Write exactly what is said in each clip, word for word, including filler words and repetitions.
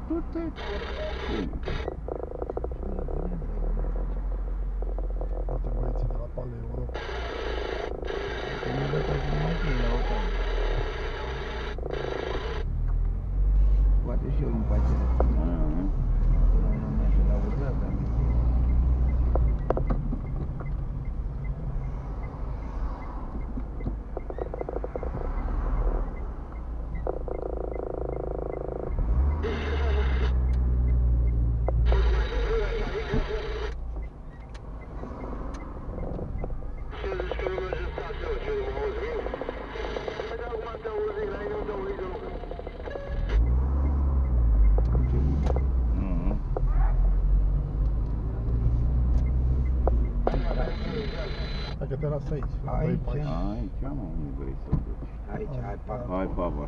Du-te! Poate băieții de la Pale Europa. Că nu văd să mai fie la o cameră. Poate și eu îmi face. La un moment de la urlat am zis. Hai că te las aici. la Aici? doi pași. Aici, mă, unde vrei să duci? Aici, hai pe acolo. Hai, Pavel.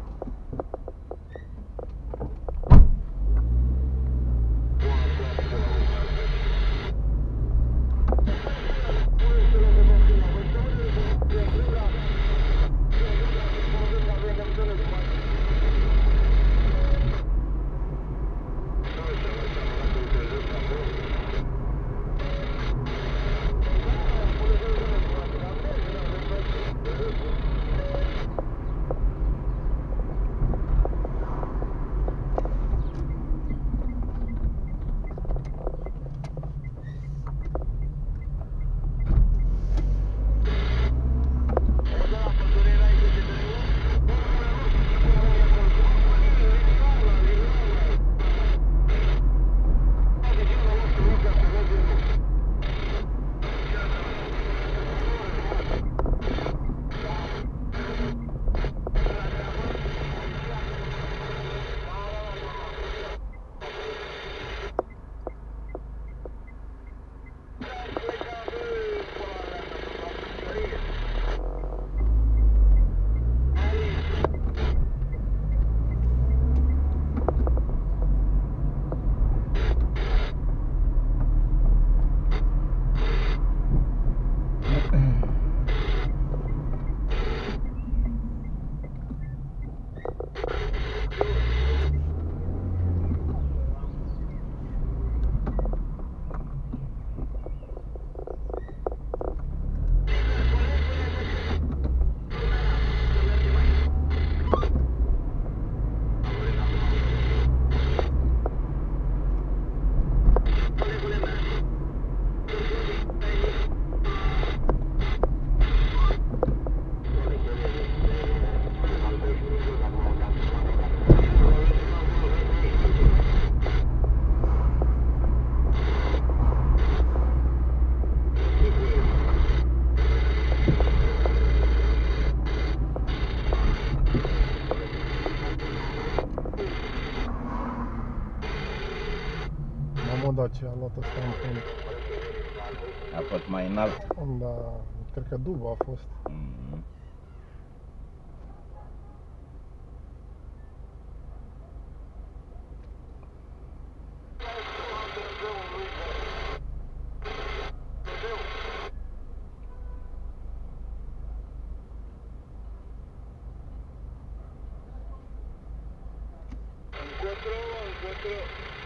Mamă, dar ce a luat ăsta în fund. A fost mai înalt. Da, cred că dubă a fost. Mm. Encuentro, encuentro.